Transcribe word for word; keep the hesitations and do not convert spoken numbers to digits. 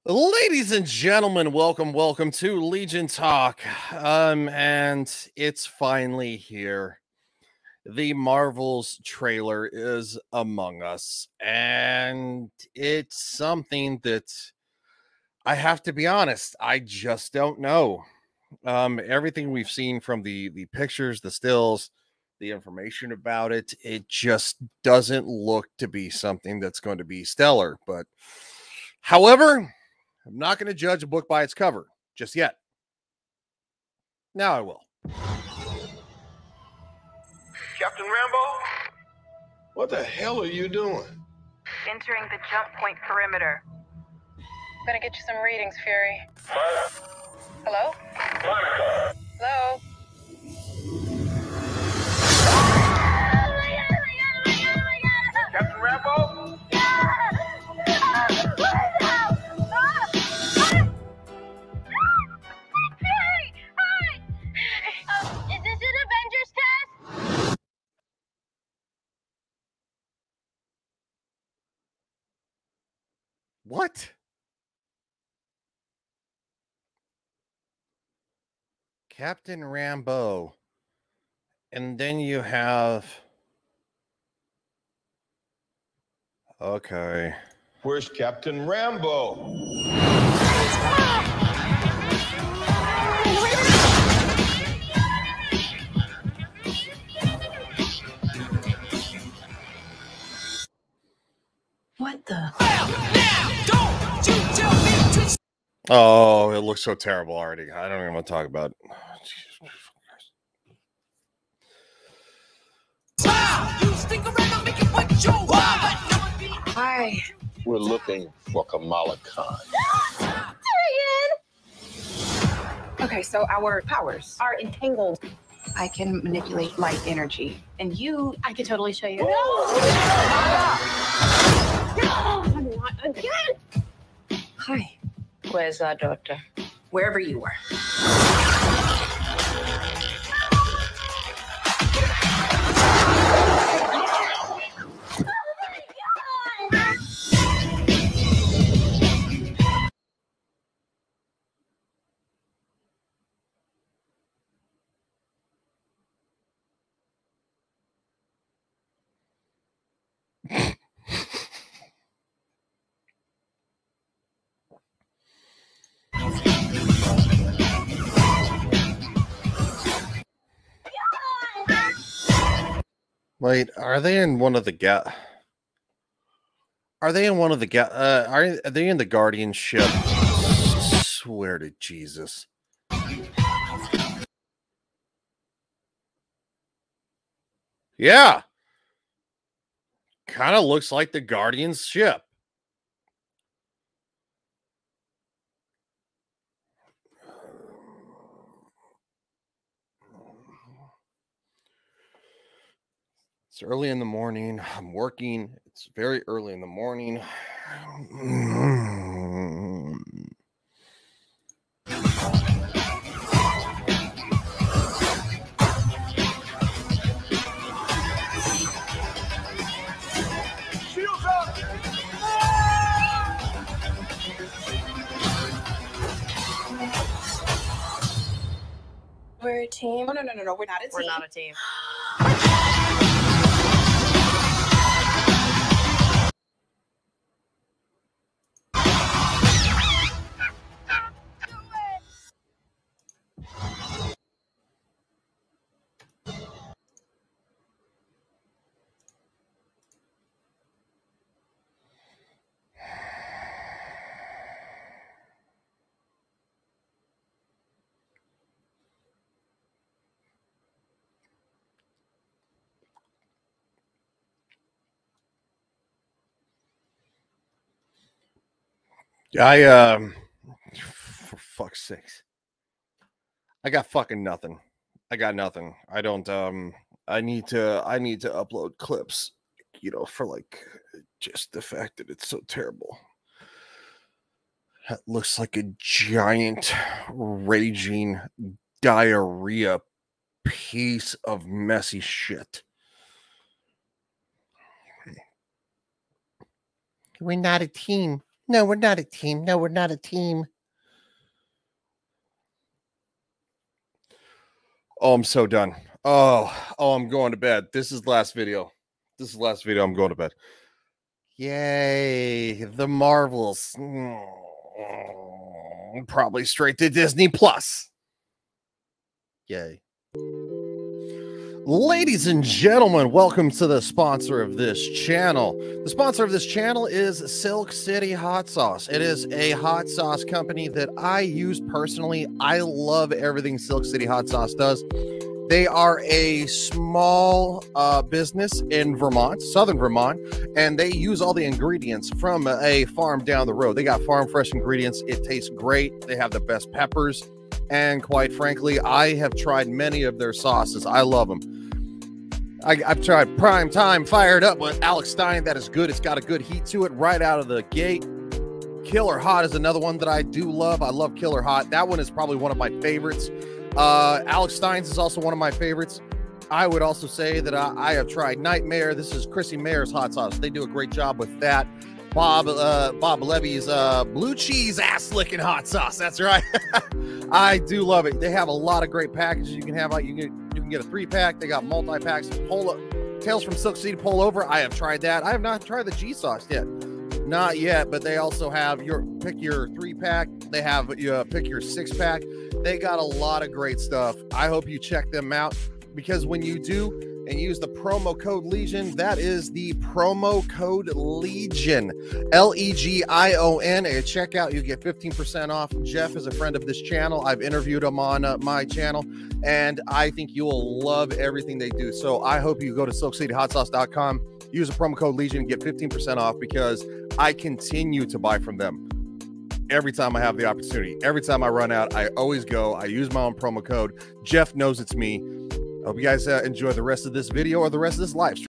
Ladies and gentlemen, welcome, welcome to Legion Talk. Um, and it's finally here. The Marvels trailer is among us, and it's something that I have to be honest, I just don't know. Um, everything we've seen from the the pictures, the stills, the information about it, it just doesn't look to be something that's going to be stellar. But however, I'm not going to judge a book by its cover just yet. Now I will. Captain Rambo? What the hell are you doing? Entering the jump point perimeter. I'm gonna get you some readings, Fury. Hello? Monica. Hello? Captain Rambo? Is this an Avengers test? What? Captain Rambo. And then you have... Okay. Where's Captain Rambo? What the? Oh, it looks so terrible already. I don't even want to talk about it. Hi. We're looking for Kamala Khan. Okay, so our powers are entangled. I can manipulate light energy. And you... I could totally show you. No! Not again. Hi. Where's our daughter? Wherever you are. Wait, are they in one of the ga- Are they in one of the ga- uh are, are they in the Guardian ship? Swear to Jesus. Yeah. Kind of looks like the Guardian's ship. It's early in the morning. I'm working. It's very early in the morning. Shields up! We're a team. Oh, no, no, no, no. We're not a team. We're not a team. I um for fuck's sakes. I got fucking nothing. I got nothing. I don't um I need to I need to upload clips, you know, for like just the fact that it's so terrible. That looks like a giant raging diarrhea piece of messy shit. We're not a team. No, we're not a team. No, we're not a team. Oh, I'm so done. Oh, oh, I'm going to bed. This is the last video. This is the last video. I'm going to bed. Yay. The Marvels. Mm, probably straight to Disney Plus. Yay. Ladies and gentlemen, welcome to the sponsor of this channel. The sponsor of this channel is Silk City Hot Sauce. It is a hot sauce company that I use personally. I love everything Silk City Hot Sauce does. They are a small uh, business in Vermont, southern Vermont, and they use all the ingredients from a farm down the road. They got farm fresh ingredients. It tastes great. They have the best peppers. And quite frankly, I have tried many of their sauces. I love them. I, I've tried Prime Time Fired Up with Alex Stein. That is good. It's got a good heat to it right out of the gate. Killer Hot is another one that I do love. I love Killer Hot. That one is probably one of my favorites. Uh, Alex Stein's is also one of my favorites. I would also say that I, I have tried Nightmare. This is Chrissy Mayer's hot sauce. They do a great job with that. Bob uh, Bob Levy's uh, blue cheese ass licking hot sauce. That's right. I do love it. They have a lot of great packages you can have out. You can you can get a three pack. They got multi packs. Pull up Tales from Silk City Pull Over. I have tried that. I have not tried the G sauce yet. Not yet, but they also have your pick your three pack. They have you uh, pick your six pack. They got a lot of great stuff. I hope you check them out, because when you do and use the promo code Legion, that is the promo code Legion, L E G I O N. At checkout, you get fifteen percent off. Jeff is a friend of this channel. I've interviewed him on uh, my channel, and I think you will love everything they do. So I hope you go to silk city hot sauce dot com, use the promo code Legion, and get fifteen percent off, because I continue to buy from them. Every time I have the opportunity, every time I run out, I always go. I use my own promo code. Jeff knows it's me. I hope you guys uh, enjoy the rest of this video or the rest of this live stream.